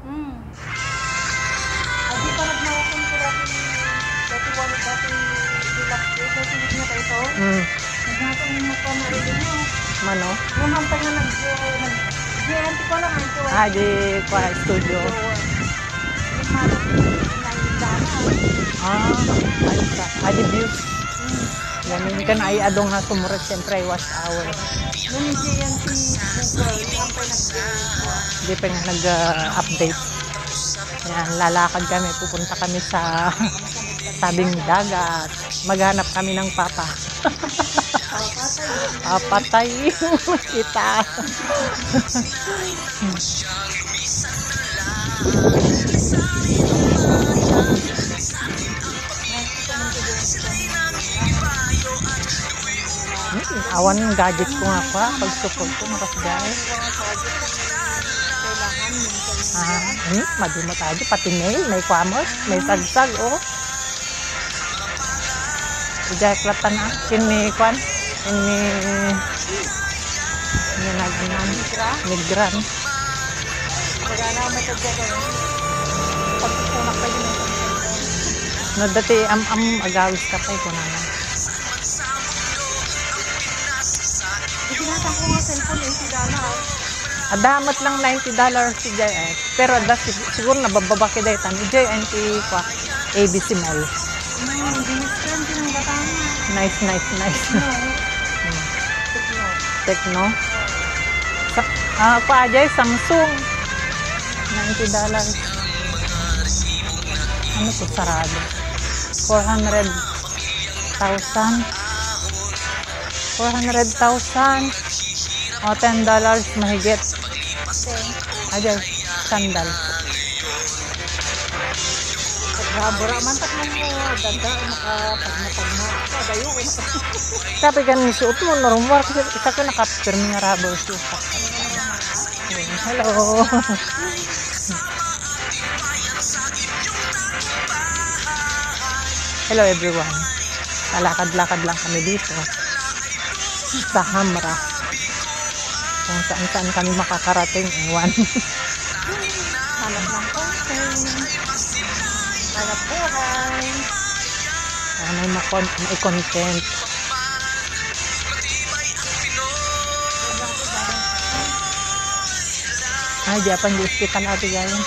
Hindi pa nagmawakon ko dati wala dati ilak ko kasi hindi na tayo ito. Naghatong magpamarinig mo. Mano? Nung pa nga GNT ko lang ito. Di kwa studio. Nagmalok na indana. Di views. Yan kan ay adong nga sumurat siyempre was hour. Nung GNT Google, nung pa Hindi pa nga nag-update. Yan, lalakad kami. Pupunta kami sa tabing dagat. Maghanap kami ng papa. Patay kita. Awan ng gadget ko nga pa. Pag-support ko, makasagay. Maduma tayo. Pati may kwamos, may sagsag, oh. Ijaklatan na. Kini, kwan. Ini nagnan. Migran. Magana may tagdagan. Pagsusunak pa yun. No, dati agawis ka pa ito naman. Itinatang ko nga cellphone, $80. Adamat lang $90 si JS. Pero siguro nabababa ka dahil tan. JNT kwa ABC Mall. Nice. Techno. Kwa ajay Samsung. $90. Ano to sarado? 400,000. 400,000. O $10 mahigit. Ajay, sandal. Pagbabura man tatlong mo, ganda, makapagmatagma. Padayo ko. Sabi ka ni suot mo, normal. Kasi isa ko nakapirmi nga rubber shoes. Hello. Hello everyone. Lakad-lakad lang kami dito. Sa Hamra. Kung saan-saan kami makakarating, ewan. Hanap ng content. Hanap buhay. May content. Japan di hospital ate gayon.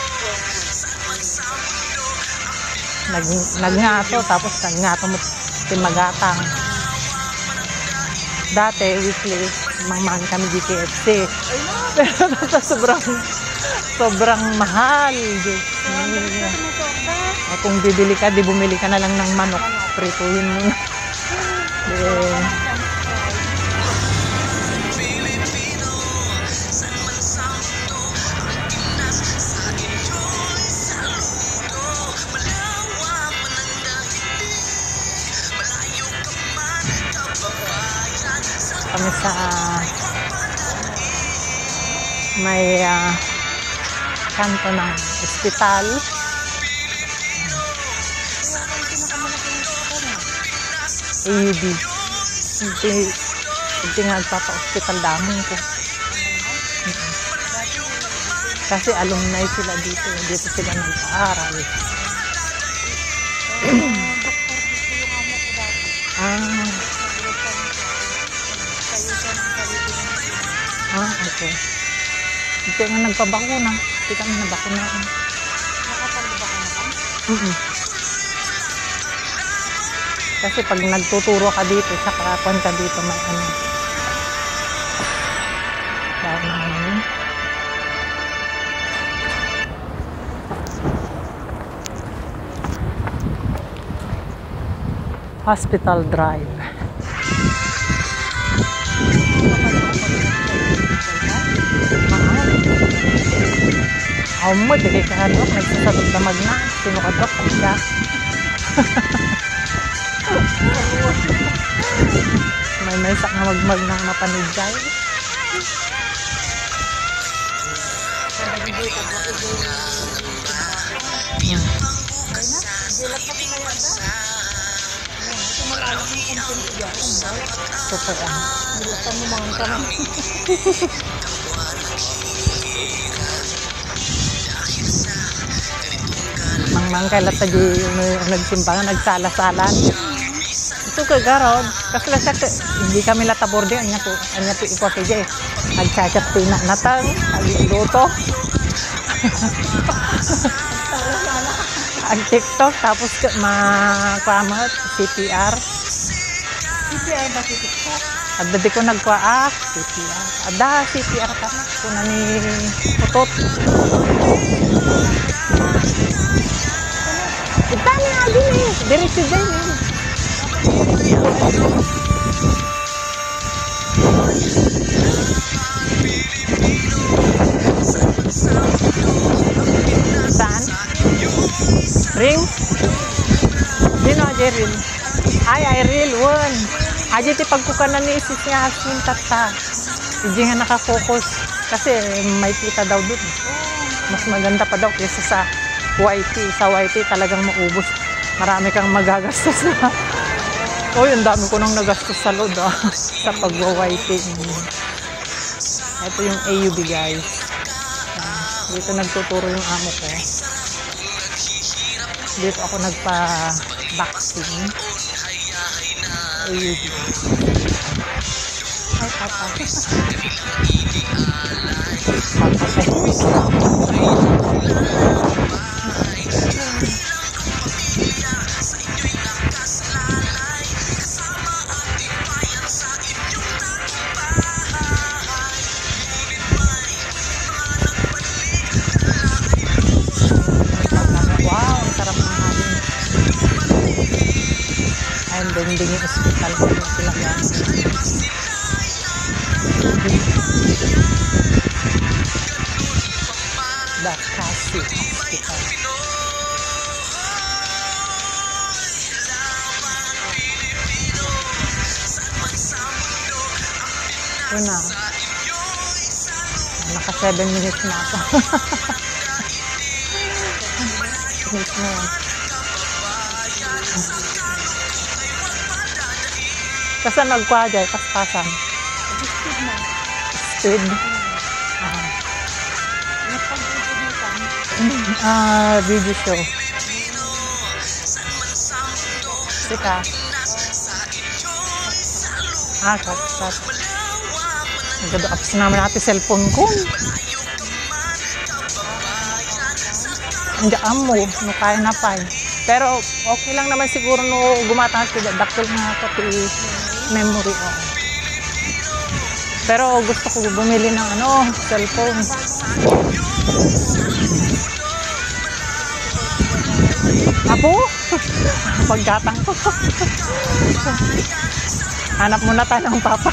Nagngato, tapos nagngato mo timagatang. Dati, weekly, mangmang kami di KFC. Pero sobrang mahal. Kung bibili ka, di bumili ka na lang ng manok. Prituhin mo na. Kami sa may kanto ng ospital. AUB. Hindi nga nagpapa-hospital damon ko. Kasi alumni sila dito. Dito sila nag-aaral. Okay. Hindi nga nagpabakuna. Hindi kami nabakunaan. Nakapag-bakuna ka? Kasi pag nagtuturo ka dito, sa karapan ka dito, may ano. Dahil na yun. Hospital Drive. Mo, dili ka hadok, nagsasadog damag na. Sino ka dok? Siya. May sak na magmag ng mapanigay. Super ang. Nilapan mo mga karang. mang kailat sa di nagsimbangan, nagsala-salan. Ito kagarod, kasi lang hindi kami latabor di, anya po ikaw kaya nagchat tina natang, luto. Ang TikTok, tapos makamot, CPR. CPR ba si TikTok? At dati ko nagwaak, CPR. Ada, CPR ka na. Kuna ni Putot. Ita niya, din eh. Diretso dyan eh. Saan? Ring? Dino, Jeril. Ay, Iril, one. Aja ti pagkukanan ni isis niya Hasmin tata. Hindi nga nakafocus. Kasi may kita daw dun. Mas maganda pa daw kaysa sa YT. Sa YT talagang maubos. Marami kang magagastos na. Oh, yung dami ko nang nagastos sa load sa pag-YT. Ito yung AUB guys. Dito nagtuturo yung amo ko. Dito ako nagpa-vaccine. AUB. Ay, papa. Dingding yung hospital ko sila yan. Bakasi Hospital. Yun na. Naka 7 minutes na ako. Minutes na yan. Kasi nagkwadya, paspasan. Speed. Video show. Sika. Cut. Nagado-ups naman natin cellphone ko. Hindi amo, no kaya na pa. Pero okay lang naman siguro no gumataas ko dakol nga pati memory ko. Pero gusto ko bumili ng cellphone. Apo? Paggatang ko. Hanap muna tayo ng papa.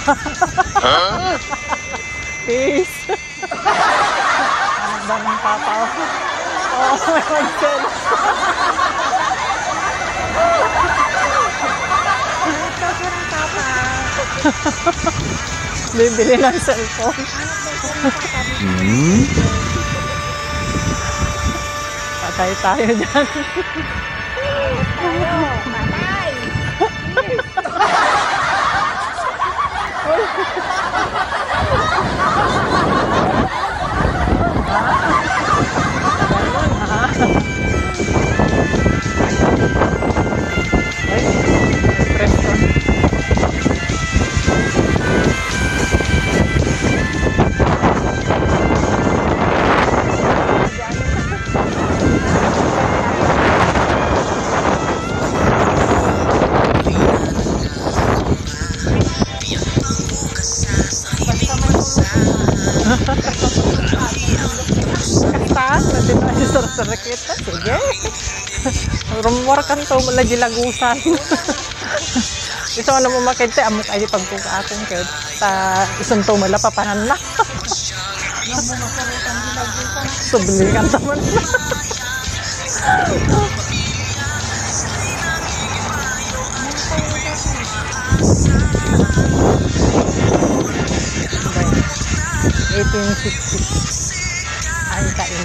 Peace. Hanap daw ng papa. Oh, may mag-sell. Bibili ng cellphone. Patay tayo dyan. Patay! Kita, sige. Rumor kan to lagi lagusan. Ito ano mo makita amok ay pagkukaakong kay ta isang to mala papanan na. Subli kan taman. Ay kain.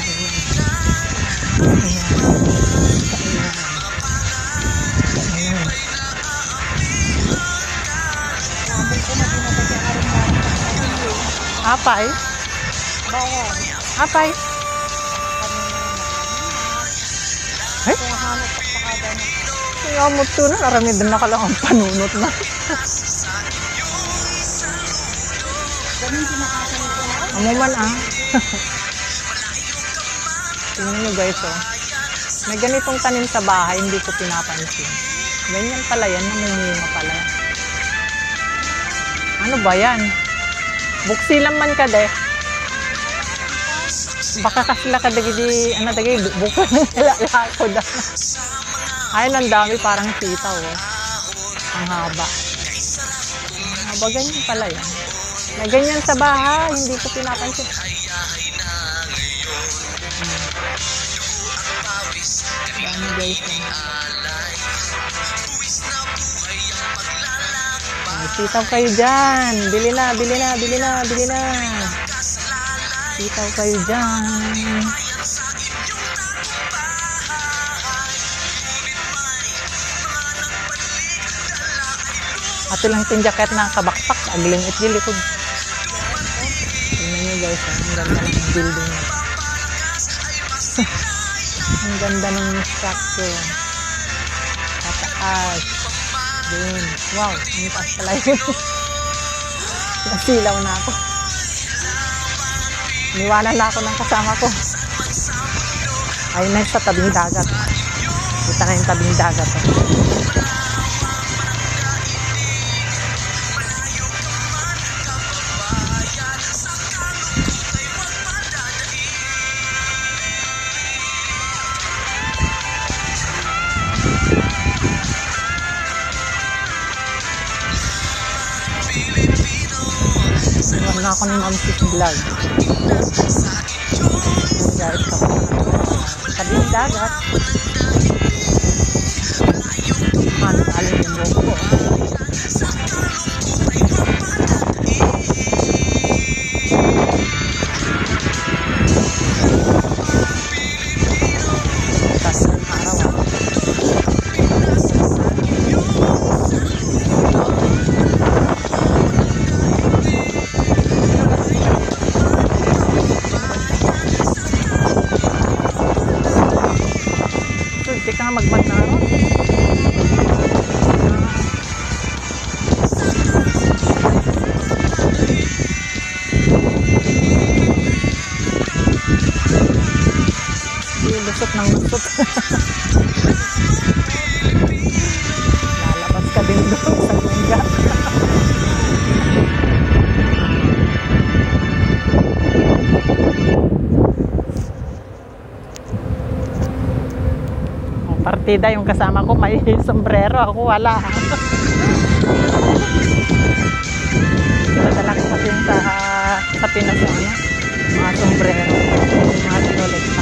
Apay? Apay? Ay? Kaya mo ito na, naramid na ka lang ang panunot na. Amuman Tingnan nyo guys May ganitong tanim sa bahay, hindi ko pinapansin. Ganyan pala yan, namumunga pala. Ano ba yan? Buksilan man ka de. Baka kasila ka dagi bukan lalako da. Ayun, ang dami parang sitaw Ang haba. Ganyan pala yan. May ganyan sa bahay, hindi ko pinapansin. Dami guys Sitaw kayo dyan. Bili na. Sitaw kayo dyan. Ato lang itong jacket na kabakpak. Agiling itgilikod. Tingnan nyo guys. Ang ganda ng building. Ang ganda ng structure. Tataas. Doon. Wow. Ang taas pala yun. Nasilaw na ako. Niwanan na ako ng kasama ko. Ayun na sa tabing dagat. Kita na yung tabing dagat. Iwan na ako ni Ma'am Sis Vlog. Guys, tabing dagat. Alin yung buko ko. Bukas ng araw. Hindi ka nga magmagnaro. Lusot ng lusot. Lalabas ka din doon sa lungga. Partida yung kasama ko, may sombrero, ako wala. Kinadala ko kasi yung sa Pinas yung mga sombrero, mga sinulekta.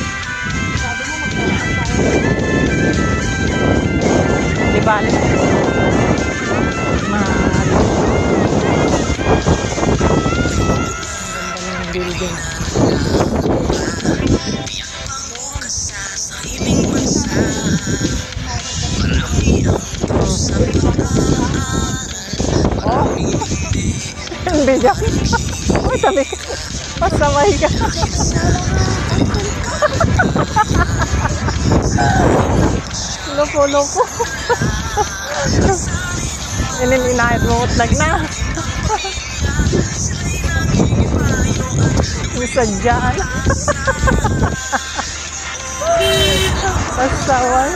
Di ba? Ang ganda ng building. Hindi dyan. Uy, tabi ka. Pasamay ka. Loko. Ininahit mo utlag na. Yung sadyaan. Pasawan.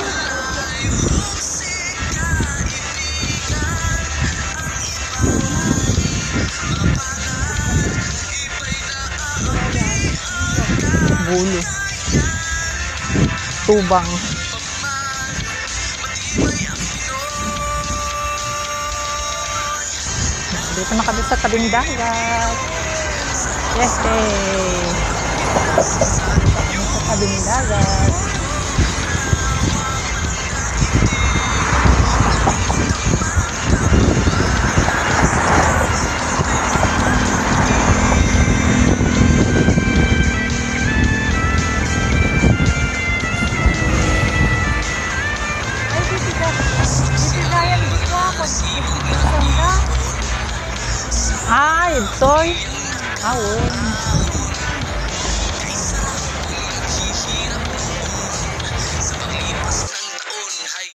Bulo. Tubang. Dito na kami sa tabing dagat. Yes, sa tabing dagat. Ito'y